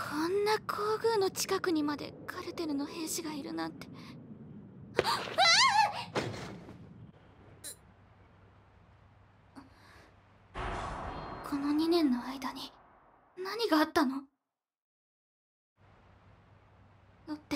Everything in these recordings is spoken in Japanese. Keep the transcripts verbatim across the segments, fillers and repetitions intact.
んな皇宮の近くにまでカルテルの兵士がいるなんて。このにねんの間に何があったの？ロッテ。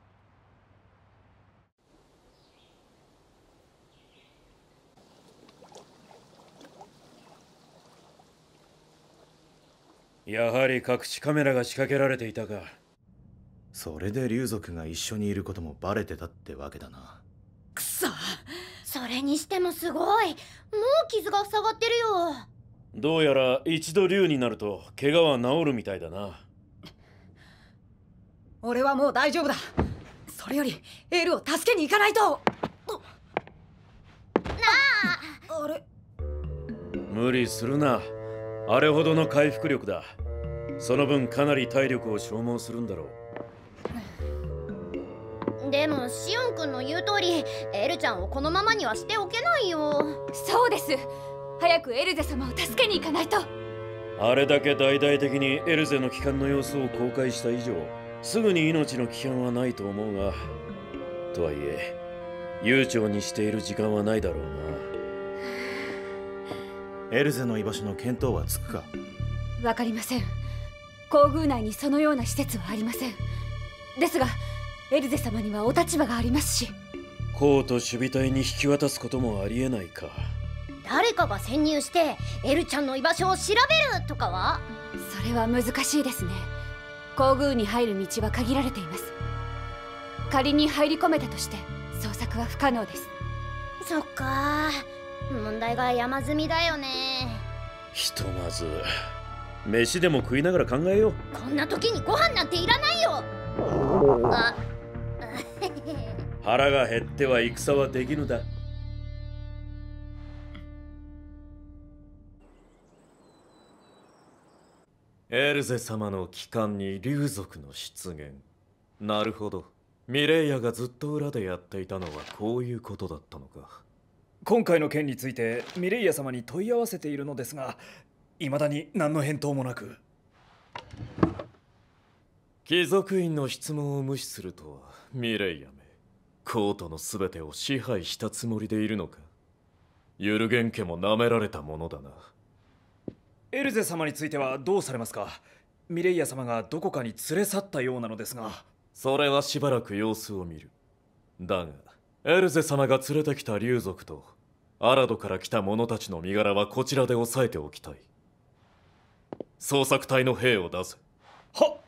やはり隠しカメラが仕掛けられていたか。 それで竜族が一緒にいることもバレてたってわけだな。 くそ、それにしてもすごい。もう傷が塞がってるよ。 どうやら一度竜になると怪我は治るみたいだな。 俺はもう大丈夫だ。それよりエルを助けに行かないと。なあ、あれ、 無理するな。あれほどの回復力だ。その分かなり体力を消耗するんだろう。でもシオン君の言う通り、エルちゃんをこのままにはしておけないよ。 そうです。早くエルゼ様を助けに行かないと。 あれだけ大々的にエルゼの帰還の様子を公開した以上、すぐに命の危険はないと思うが、とはいえ悠長にしている時間はないだろうな。 エルゼの居場所の見当はつくか？ わかりません。皇宮内にそのような施設はありません。ですがエルゼ様にはお立場がありますし、 コート守備隊に引き渡すこともありえないか。 誰かが潜入してエルちゃんの居場所を調べるとかは？ それは難しいですね。皇宮に入る道は限られています。仮に入り込めたとして捜索は不可能です。 そっか、問題が山積みだよね。 ひとまず飯でも食いながら考えよう。 こんな時にご飯なんていらないよ。あ腹が減っては戦はできぬだ。エルゼ様の帰還に竜族の出現。なるほど。ミレイヤがずっと裏でやっていたのはこういうことだったのか。 今回の件についてミレイヤ様に問い合わせているのですが、未だに何の返答もなく。 貴族院の質問を無視するとはミレイヤめ。コートの全てを支配したつもりでいるのか。ユルゲン家も舐められたものだな。 エルゼ様についてはどうされますか？ミレイヤ様がどこかに連れ去ったようなのですが。 それはしばらく様子を見る。だがエルゼ様が連れてきた竜族とアラドから来た者たちの身柄はこちらで押さえておきたい。捜索隊の兵を出せ。 はっ。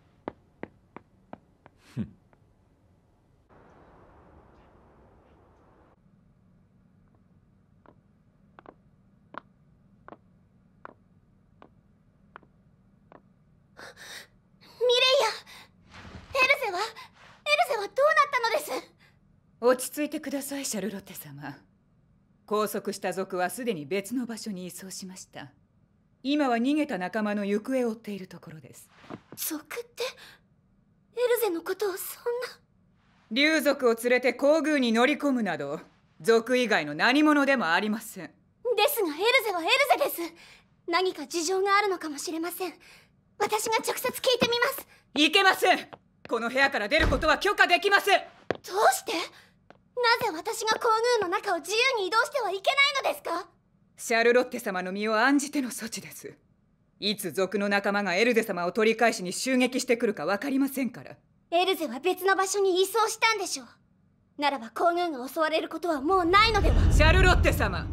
落ち着いてください、シャルロッテ様。拘束した族はすでに別の場所に移送しました。今は逃げた仲間の行方を追っているところです。 族ってエルゼのことをそんな。 竜族を連れて皇宮に乗り込むなど族以外の何者でもありません。 ですがエルゼはエルゼです。何か事情があるのかもしれません。私が直接聞いてみます。 いけません。この部屋から出ることは許可できません。 どうして？なぜ私が皇宮の中を自由に移動してはいけないのですか？ シャルロッテ様の身を案じての措置です。いつ族の仲間がエルゼ様を取り返しに襲撃してくるか分かりませんから。 エルゼは別の場所に移送したんでしょう。ならば皇宮が襲われることはもうないのでは？ シャルロッテ様、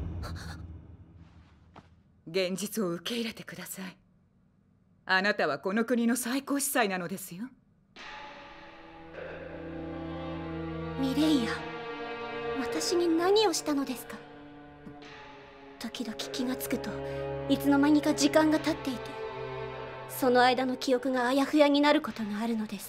現実を受け入れてください。あなたはこの国の最高司祭なのですよ。 ミレイヤ、私に何をしたのですか？時々気がつくといつの間にか時間が経っていて、その間の記憶があやふやになることがあるのです。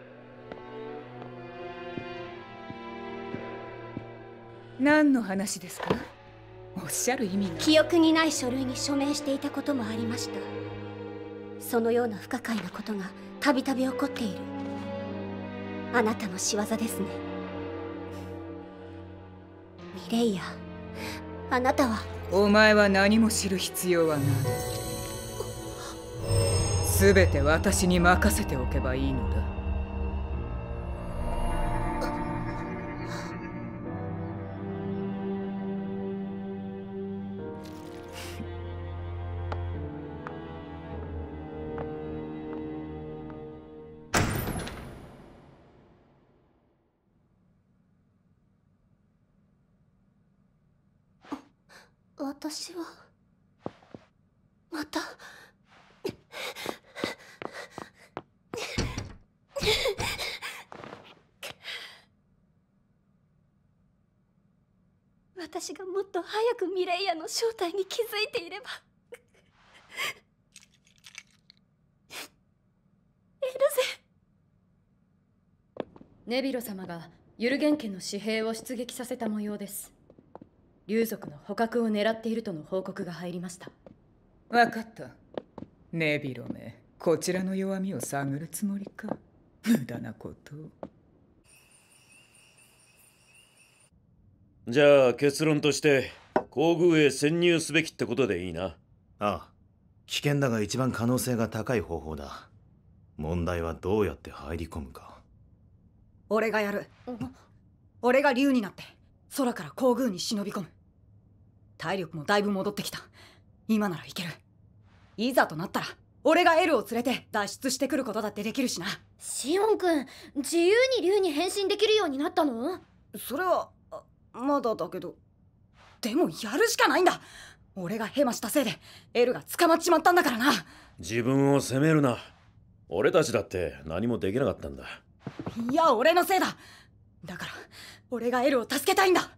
何の話ですか？おっしゃる意味が。 記憶にない書類に署名していたこともありました。そのような不可解なことがたびたび起こっている。あなたの仕業ですね。ミレイヤ、あなたは。 お前は何も知る必要はない。 すべて私に任せておけばいいのだ。 私はまた私がもっと早くミレイアの正体に気づいていれば。エルゼ。 ネビロ様がユルゲン家の私兵を出撃させた模様です。竜族の捕獲を狙っているとの報告が入りました。 分かった。ネビロめ、こちらの弱みを探るつもりか。無駄なことを。 じゃあ結論として皇宮へ潜入すべきってことでいいな。 ああ、危険だが一番可能性が高い方法だ。問題はどうやって入り込むか。 俺がやる。俺が竜になって空から皇宮に忍び込む。体力もだいぶ戻ってきた。今ならいける。いざとなったら俺がエルを連れて脱出してくることだってできるしな。 シオン君、自由に竜に変身できるようになったの？ それはまだだけど。でもやるしかないんだ。俺がヘマしたせいでエルが捕まっちまったんだからな。 自分を責めるな。俺たちだって何もできなかったんだ。 いや、俺のせいだ。だから俺がエルを助けたいんだ。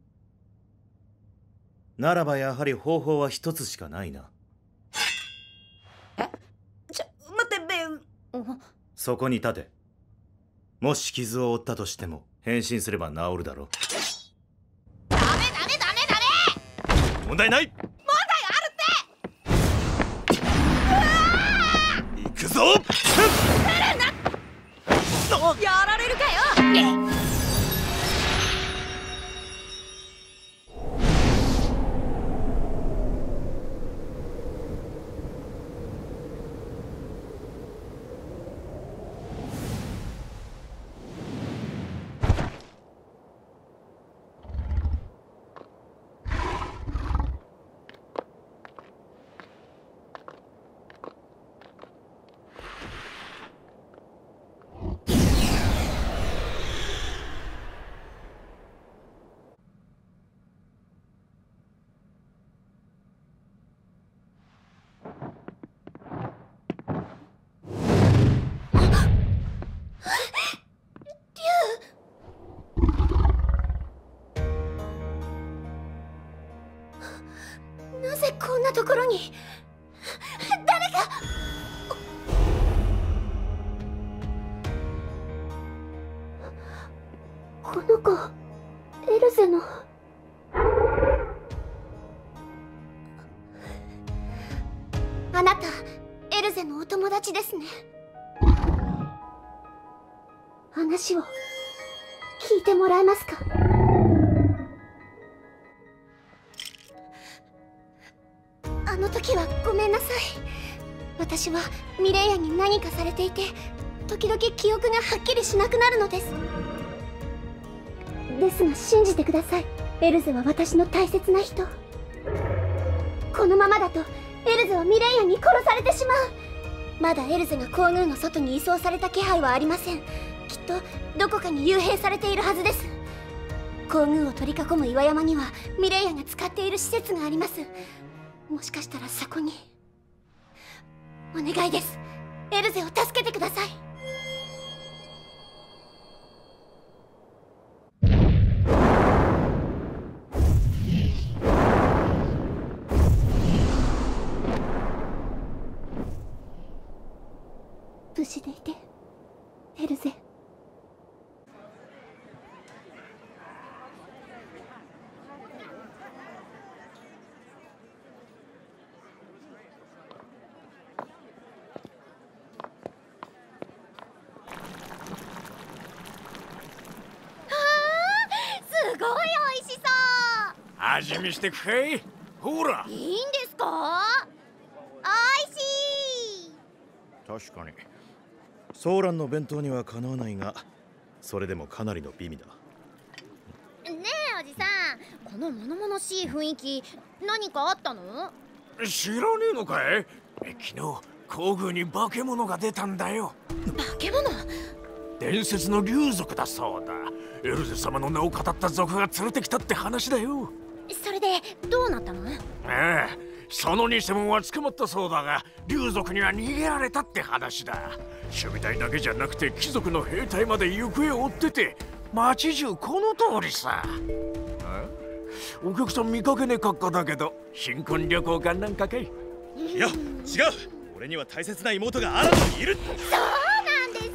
ならばやはり方法は一つしかないな。 え？ちょ、待って、ベン。 そこに立て。もし傷を負ったとしても変身すれば治るだろう。 ダメダメダメダメ。 問題ない。 問題あるって。 行くぞ。 やられるかよ。ね。 なぜこんなところに。誰か。この子エルゼの。あなたエルゼのお友達ですね。話を聞いてもらえますか？あの時はごめんなさい。私はミレイアに何かされていて、時々記憶がはっきりしなくなるのです。ですが信じてください。エルゼは私の大切な人。このままだとエルゼはミレイアに殺されてしまう。まだエルゼが皇宮の外に移送された気配はありません。きっとどこかに幽閉されているはずです。皇宮を取り囲む岩山にはミレイアが使っている施設があります。もしかしたらそこに。お願いです。エルゼを助けてください。無事でいて、エルゼ。すごい美味しそう。 味見してくかい。ほら。 いいんですか？おいしい。 確かに。 ソーランの弁当にはかなわないが、それでもかなりの美味だ。 ねえおじさん、この物々しい雰囲気、何かあったの？ 知らねえのかい？昨日皇宮に化け物が出たんだよ。 化け物？ 伝説の竜族だそうだ。エルゼ様の名を語った族が連れてきたって話だよ。 それでどうなったの？ ああ、その偽物は捕まったそうだが、竜族には逃げられたって話だ。守備隊だけじゃなくて貴族の兵隊まで行方を追ってて、町中この通りさ。あ、お客さん見かけねえ格好だけど、新婚旅行かなんかかい？ いや、違う。俺には大切な妹がアラドにいる。 そうなんです。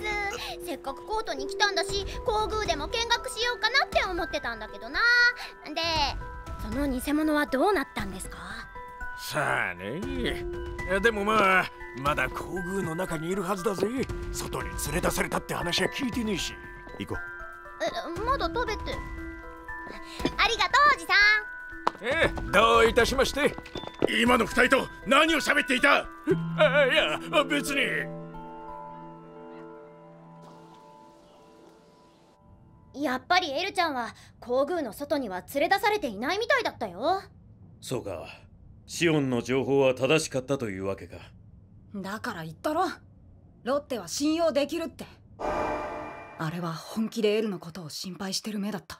せっかくコートに来たんだし、皇宮でも見学しようかなって思ってたんだけどな。で、その偽物はどうなったんですか？ さあね。でもまあ、まだ皇宮の中にいるはずだぜ。外に連れ出されたって話は聞いてねえし。行こう。 え、まだ食べて。ありがとうおじさん。 ええ、どういたしまして。 今の二人と何を喋っていた？ あ、いや、別に。 やっぱりエルちゃんは皇宮の外には連れ出されていないみたいだったよ。 そうか、シオンの情報は正しかったというわけか。 だから言ったろ、ロッテは信用できるって。あれは本気でエルのことを心配してる目だった。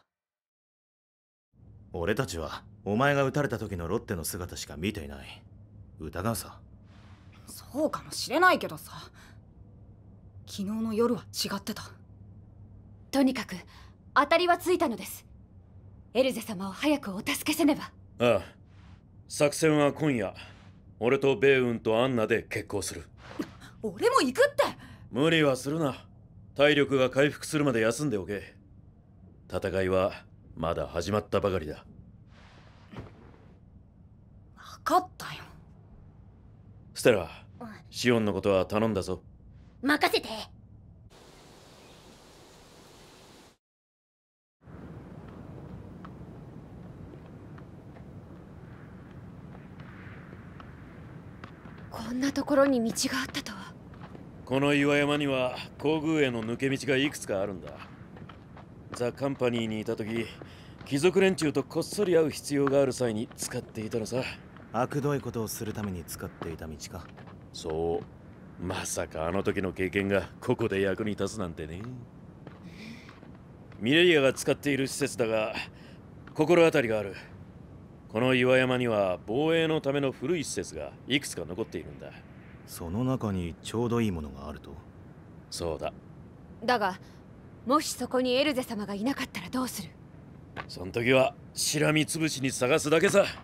俺たちはお前が撃たれた時のロッテの姿しか見ていない。疑うさ。 そうかもしれないけどさ、昨日の夜は違ってた。 とにかく当たりはついたのです。エルゼ様を早くお助けせねば。 ああ、作戦は今夜俺とベーウンとアンナで決行する。 俺も行くって。 無理はするな。体力が回復するまで休んでおけ。戦いはまだ始まったばかりだ。 分かったよ。 ステラ、シオンのことは頼んだぞ。 任せて。 こんなところに道があったとは。 この岩山には皇宮への抜け道がいくつかあるんだ。ザ・カンパニーにいた時、貴族連中とこっそり会う必要がある際に使っていたのさ。 悪どいことをするために使っていた道か。 そう、まさかあの時の経験がここで役に立つなんてね。ミレイアが使っている施設だが心当たりがある。この岩山には防衛のための古い施設がいくつか残っているんだ。 その中にちょうどいいものがあると？ そうだ。 だがもしそこにエルゼ様がいなかったらどうする？ その時はしらみつぶしに探すだけさ。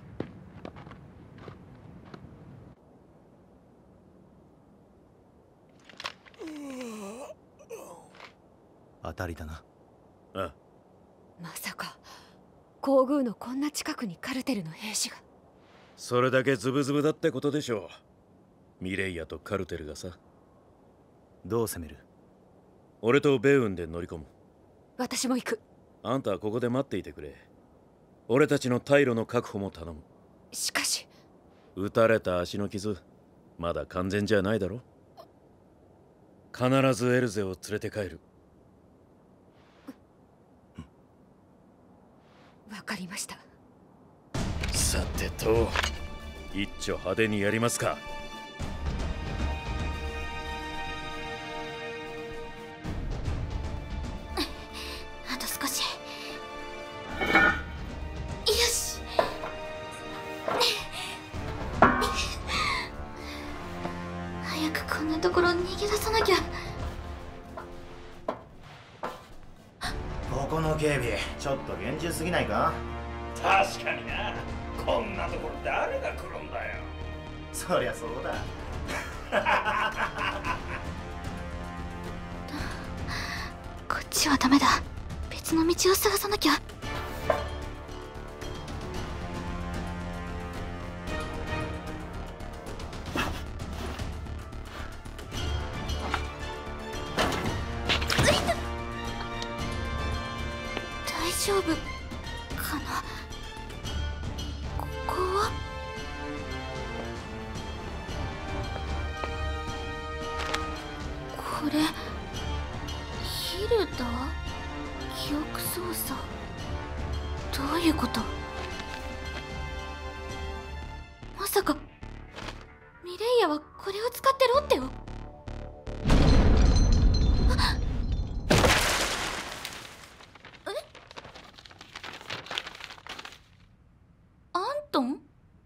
当たりだな。 ああ。 まさか皇宮のこんな近くにカルテルの兵士が。 それだけズブズブだってことでしょう。ミレイアとカルテルがさ。 どう攻める？ 俺とベーウンで乗り込む。 私も行く。 あんたはここで待っていてくれ。俺たちの退路の確保も頼む。 しかし撃たれた足の傷まだ完全じゃないだろ。必ずエルゼを連れて帰る。 わかりました。 さてと、一丁派手にやりますか。 あと少し。よし。早くこんなところ逃げ出さなきゃ。 ここの警備ちょっと厳重すぎないか？ 確かにな。こんなところ誰が来るんだよ。 そりゃそうだ。 こっちはダメだ。別の道を探さなきゃ。大丈夫かな。ここはこれヒルダ記憶操作、どういうこと？まさかミレイヤはこれを使ってロッテを？え？アントン？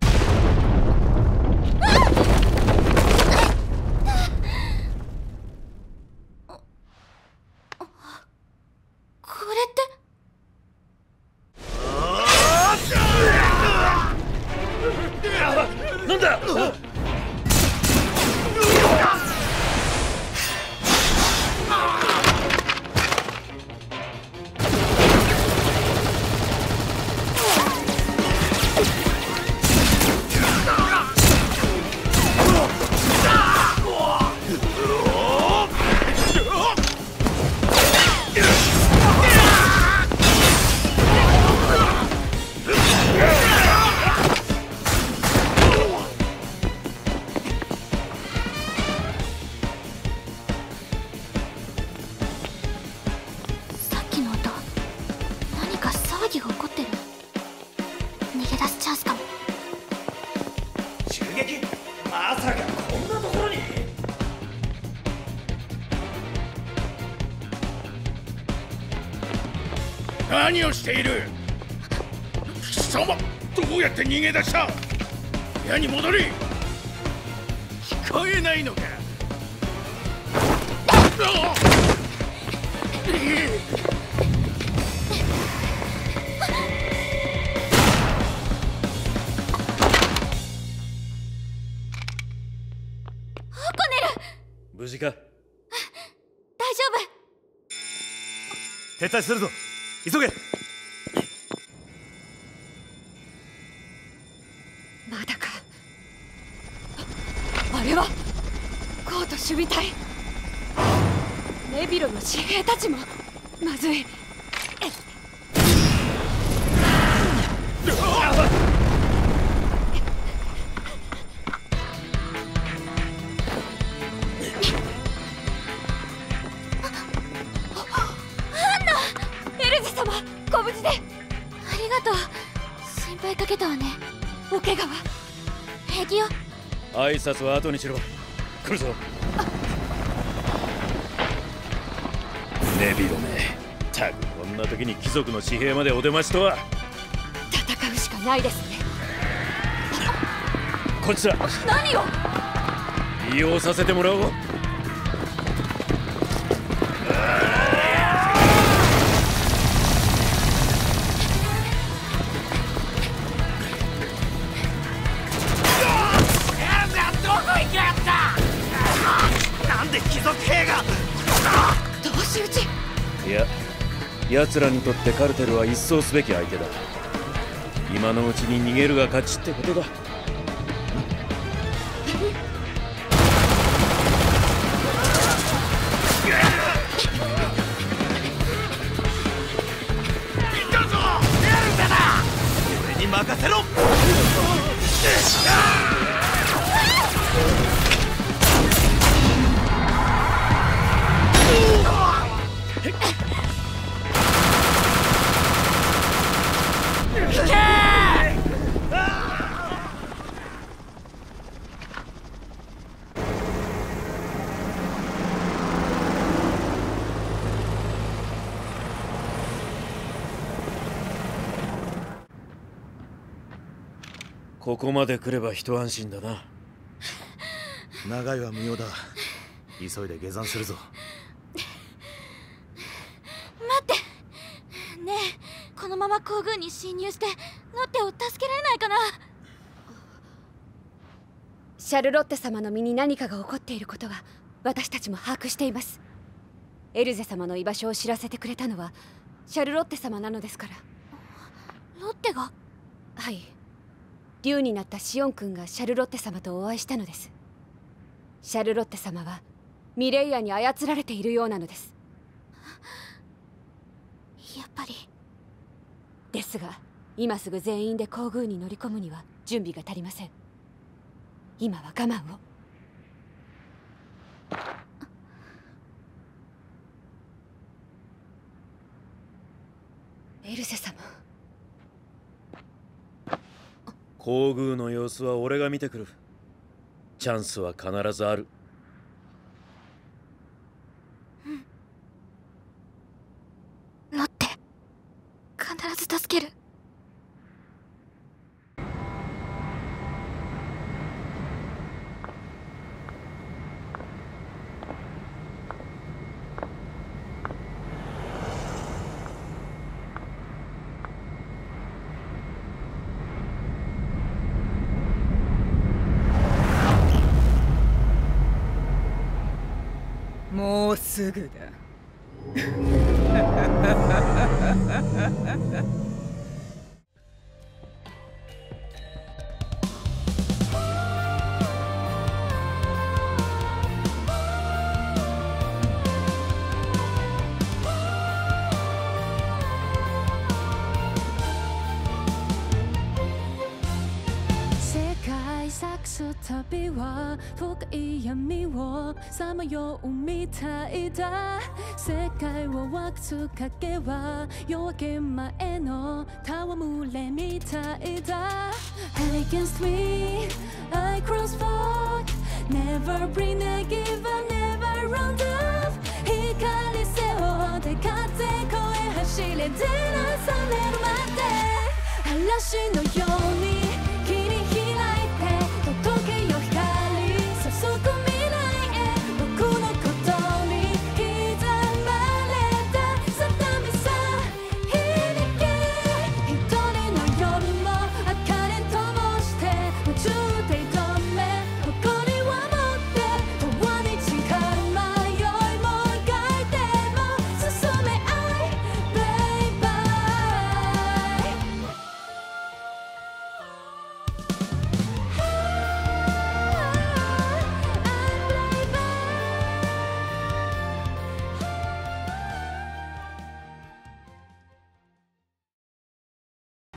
なんだ！ 何をしている？貴様、どうやって逃げ出した？部屋に戻り。聞こえないのか？ 無事か？ 大丈夫。 撤退するぞ、急げ。 まだか。あれはコート守備隊。ネビロの私兵たちもまずい。ご無事で。ありがとう。心配かけたわね。お怪我は？平気よ。 挨拶は後にしろ。来るぞ。ネビロめ、たくこんな時に貴族の私兵までお出ましとは。 戦うしかないですね。 こっちだ。 何を？ 利用させてもらおう。 貴族兵が同士討ち。 いや、奴らにとってカルテルは一掃すべき相手だ。今のうちに逃げるが勝ちってことだ。 俺に任せろ。 ここまで来れば一安心だな。 長いは無用だ。急いで下山するぞ。 待ってねえ、このまま皇宮に侵入してロッテを助けられないかな。 シャルロッテ様の身に何かが起こっていることは私たちも把握しています。エルゼ様の居場所を知らせてくれたのはシャルロッテ様なのですから。 ロッテが？ はい、竜になったシオン君がシャルロッテ様とお会いしたのです。シャルロッテ様はミレイヤに操られているようなのです。 やっぱり。 ですが今すぐ全員で皇宮に乗り込むには準備が足りません。今は我慢を。 皇宮の様子は俺が見てくる。チャンスは必ずある。 ロッテ、必ず助ける。 もうすぐだ。 旅は深い闇をさまようみたいだ。世界を分けつ影は夜明け前の戯れみたいだ。Against me, I cross walk, never bring a give up, never run down。光背負って風越え走れ出なされるまで嵐のように